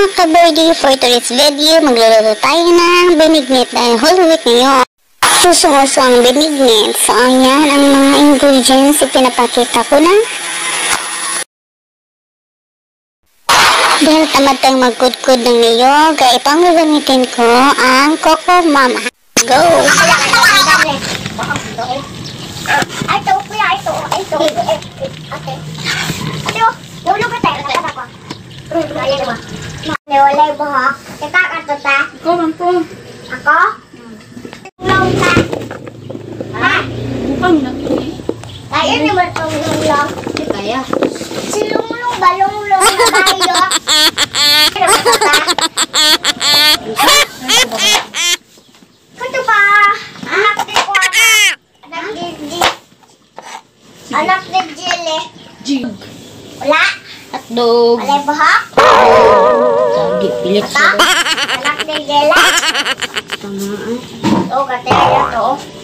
mga ka-birdie, for today's video, magluluto tayo ng binignit dahil Holy Week ngayon. Susunguso ang binignit. So, ayan ang mga ingredients ipinapakita ko na. Dahil tamad tayong magkudkud ng niyog, kaya ito ang gagamitin ko, ang Coco Mama. Go! Ito, kuya, ito. Okay. Ito, nulog ka tayo. Walay buhok. Kita ka to ta? Ikaw man po. Ako? Long ta. Ha? Bukang na ito eh. Kaya naman itong lunglong. Hindi kaya. Si lunglong ba? Lunglong na tayo. Kaya naman ito ta? Kato ba? Anak din ko ako. Anak din Jilly. Jig. Wala? Hotdog. Walay buhok? Sagi. Pilit Ito? siya. Anak din Jilly? Tamaan. Oo, kataya to.